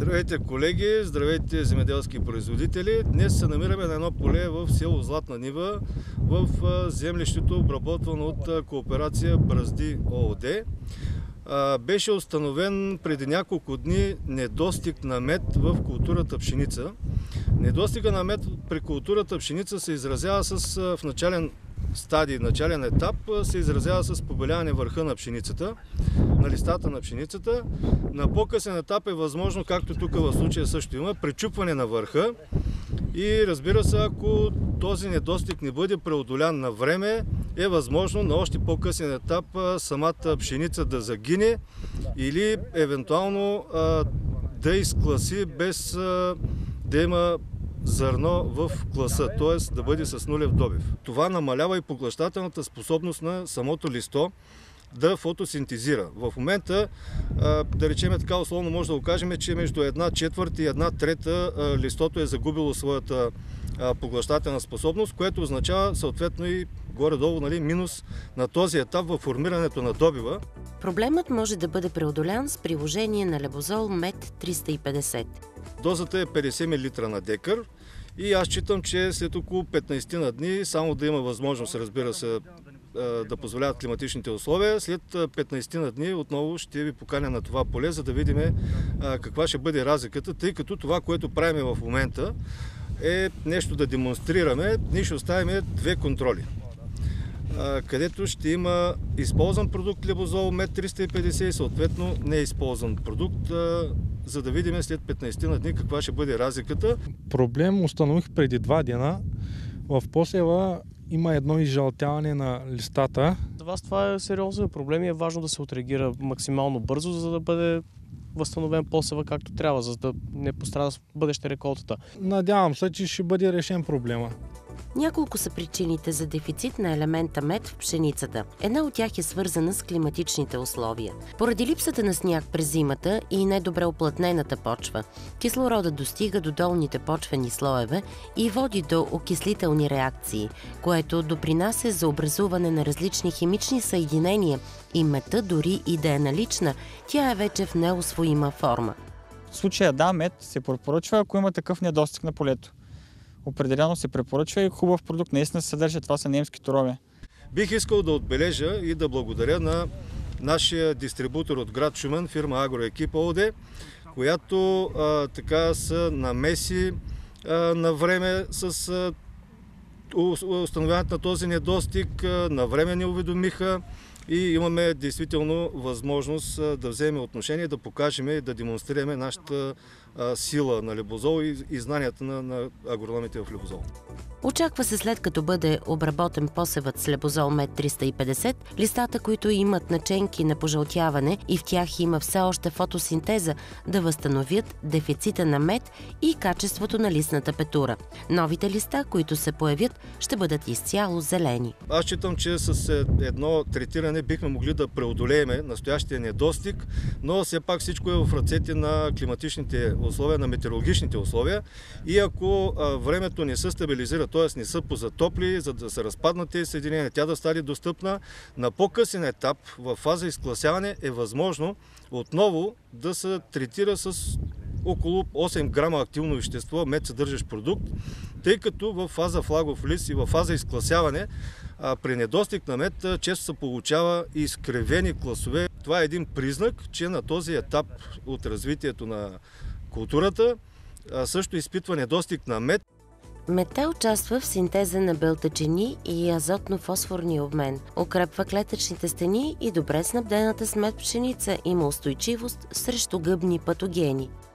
Здравейте, колеги! Здравейте, земеделски производители! Днес се намираме на едно поле в село Златна Нива, в землището, обработвано от кооперация Бразди ООД. Беше установен преди няколко дни недостиг на мед в културата пшеница. Недостига на мед при културата пшеница се изразява в начален стадий, начален етап, се изразява с побеляване върха на пшеницата, на листата на пшеницата. На по-късен етап е възможно, както тук в случая също има, пречупване на върха. И разбира се, ако този недостиг не бъде преодолян на време, е възможно на още по-късен етап самата пшеница да загине или евентуално да изкласи без да има зърно в класа, т.е. да бъде с нулев добив. Това намалява и поглъщателната способност на самото листо да фотосинтезира. В момента, да речем така условно, може да го кажем, че между 1/4 и 1/3 листото е загубило своята поглъщателна способност, което означава съответно и горе-долу минус на този етап в формирането на добива. Проблемът може да бъде преодолян с приложение на Лебозол Мед 350. Дозата е 50 мл на декар и аз считам, че след около 15 на дни, само да има възможност, разбира се, да позволяват климатичните условия, след 15 на дни отново ще ви поканя на това поле, за да видим каква ще бъде разликата, тъй като това, което правим в момента, е нещо да демонстрираме. Ние ще оставим две контроли, където ще има използван продукт Лебозол Мед 350 и съответно неизползван продукт, за да видим след 15 на дни каква ще бъде разликата. Проблем установих преди 2 дена. В посева има едно изжълтяване на листата. За вас това е сериозен проблем и е важно да се отреагира максимално бързо, за да бъде възстановен посева както трябва, за да не пострада в бъдеще реколтата. Надявам се, че ще бъде решен проблема. Няколко са причините за дефицит на елемента мед в пшеницата. Една от тях е свързана с климатичните условия. Поради липсата на сняг през зимата и недобре уплътнената почва, кислородът достига до долните почвени слоеве и води до окислителни реакции, което допринася за образуване на различни химични съединения и медта, дори и да е налична, тя е вече в неусвоима форма. В случая мед се препоръчва, ако има такъв недостиг на полето. Определено се препоръчва и хубав продукт наистина се съдържа. Това са немски торове. Бих искал да отбележа и да благодаря на нашия дистрибутор от град Шумен, фирма Агроекип ООД, която така се намеси на време с установяването на този недостиг, на време ни уведомиха и имаме действително възможност да вземем отношение, да покажем и да демонстрираме нашата сила на Лебозол и знанията на агрономите в Лебозол. Очаква се, след като бъде обработен посевът с Лебозол Мед 350, листата, които имат наченки на пожълтяване и в тях има все още фотосинтеза, да възстановят дефицита на мед и качеството на листната петура. Новите листа, които се появят, ще бъдат изцяло зелени. Аз считам, че с едно третиране бихме могли да преодолеем настоящия недостиг, но все пак всичко е в ръцете на климатичните условия, на метеорологичните условия и ако времето не се стабилизира, т.е. не са позатопли, за да се разпаднат тези съединения, тя да стане достъпна, на по-късен етап, в фаза изкласяване, е възможно отново да се третира с около 8 грама активно вещество, мед съдържащ продукт, тъй като в фаза флагов лист и в фаза изкласяване при недостиг на мед често се получава изкривени класове. Това е един признак, че на този етап от развитието на културата също изпитва недостиг на мед. Медта участва в синтеза на белтъчини и азотно-фосфорния обмен, укрепва клетъчните стени и добре снабдената с мед пшеница има устойчивост срещу гъбни патогени.